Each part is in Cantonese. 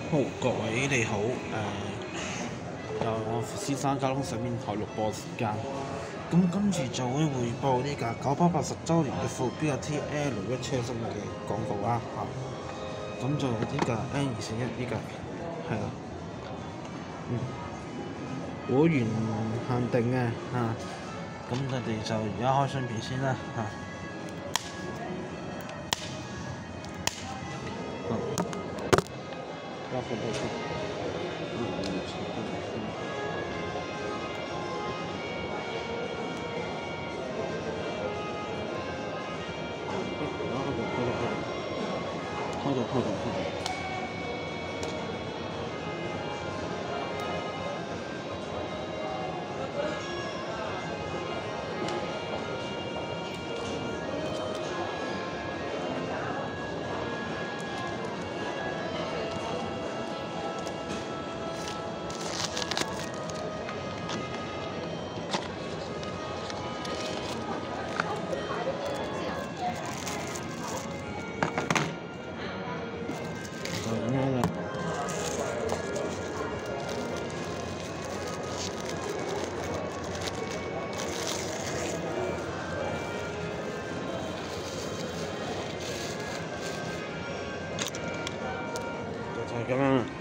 好，各位你好，由我先生交通上面台錄播時間。咁今次就會匯報呢架980週年嘅副標 TL1車身嘅廣告啦嚇。咁就係呢架 N241呢架，係啦，會員限定嘅嚇。咁我哋就而家開箱片先啦嚇。開到。就咁樣啦。就係咁樣啦。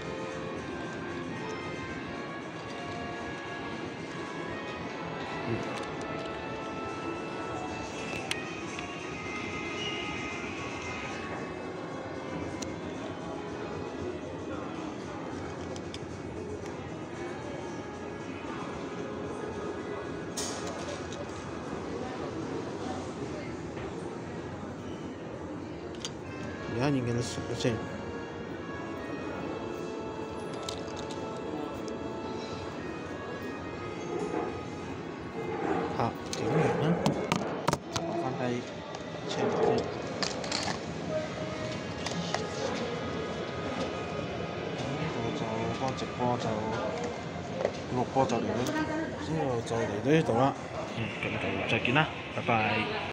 而家影緊啲熟先。警員啦，放翻低車頭先。呢度就個直播就錄播就嚟到，之後就嚟到呢度啦。咁就再見啦，拜拜。